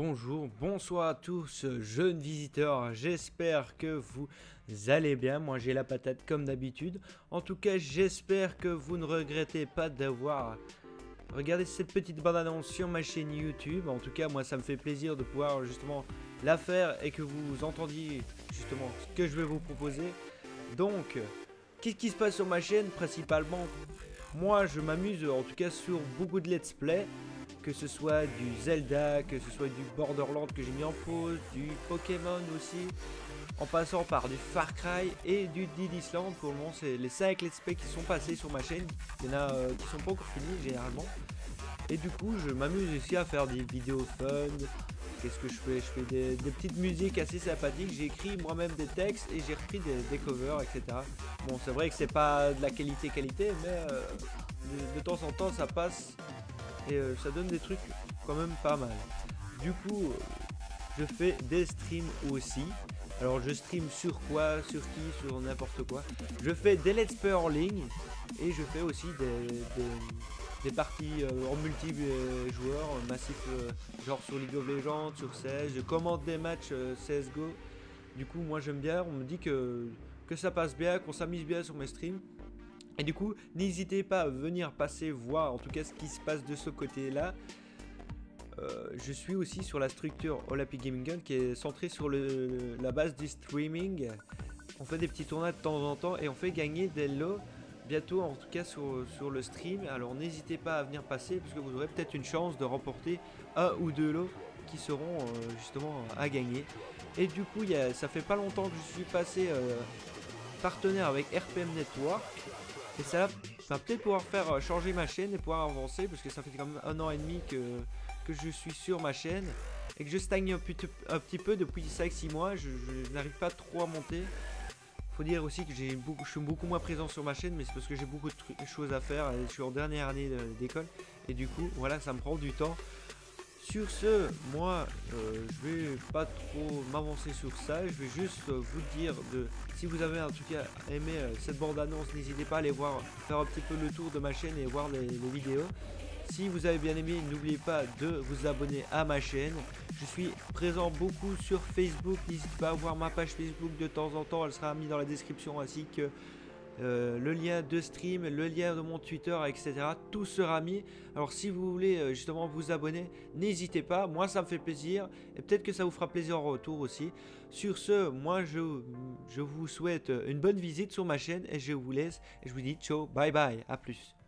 Bonjour, bonsoir à tous, jeunes visiteurs, j'espère que vous allez bien, moi j'ai la patate comme d'habitude. En tout cas, j'espère que vous ne regrettez pas d'avoir regardé cette petite bande-annonce sur ma chaîne YouTube. En tout cas, moi ça me fait plaisir de pouvoir justement la faire et que vous entendiez justement ce que je vais vous proposer. Donc, qu'est-ce qui se passe sur ma chaîne principalement? Moi je m'amuse en tout cas sur beaucoup de let's play. Que ce soit du Zelda, que ce soit du Borderlands que j'ai mis en pause, du Pokémon aussi, en passant par du Far Cry et du Dead Island. Pour le moment, c'est les 5 let's play qui sont passés sur ma chaîne. Il y en a qui sont pas encore finis généralement. Et du coup, je m'amuse aussi à faire des vidéos fun. Qu'est-ce que je fais? Je fais des petites musiques assez sympathiques. J'ai écrit moi-même des textes et j'ai repris des covers, etc. Bon, c'est vrai que c'est pas de la qualité, mais de temps en temps, ça passe. Et ça donne des trucs quand même pas mal. Du coup, je fais des streams aussi. Alors je stream sur quoi, sur qui, sur n'importe quoi. Je fais des let's play en ligne. Et je fais aussi des parties en multi-joueurs massifs, genre sur League of Legends, sur CS. Je commente des matchs CSGO. Du coup, moi j'aime bien, on me dit que ça passe bien, qu'on s'amuse bien sur mes streams. Et du coup, n'hésitez pas à venir passer voir en tout cas ce qui se passe de ce côté-là. Je suis aussi sur la structure Olympic Gaming Gun qui est centrée sur la base du streaming. On fait des petits tournois de temps en temps et on fait gagner des lots bientôt en tout cas sur le stream. Alors n'hésitez pas à venir passer parce que vous aurez peut-être une chance de remporter un ou deux lots qui seront justement à gagner. Et du coup, ça fait pas longtemps que je suis passé partenaire avec RPM Network. Et ça va peut-être pouvoir faire changer ma chaîne et pouvoir avancer parce que ça fait quand même 1 an et demi que je suis sur ma chaîne et que je stagne un petit peu depuis 5-6 mois. Je n'arrive pas trop à monter. Faut dire aussi que je suis beaucoup moins présent sur ma chaîne, mais c'est parce que j'ai beaucoup de choses à faire. Je suis en dernière année d'école et du coup, voilà, ça me prend du temps. Sur ce, moi, je vais pas trop m'avancer sur ça. Je vais juste vous dire si vous avez en tout cas aimé cette bande-annonce, n'hésitez pas à aller voir, faire un petit peu le tour de ma chaîne et voir les vidéos. Si vous avez bien aimé, n'oubliez pas de vous abonner à ma chaîne. Je suis présent beaucoup sur Facebook. N'hésitez pas à voir ma page Facebook de temps en temps. Elle sera mise dans la description ainsi que le lien de stream, le lien de mon Twitter, etc. Tout sera mis. Alors si vous voulez justement vous abonner, n'hésitez pas. Moi ça me fait plaisir et peut-être que ça vous fera plaisir en retour aussi. Sur ce, moi je vous souhaite une bonne visite sur ma chaîne et je vous laisse et je vous dis ciao, bye bye, à plus.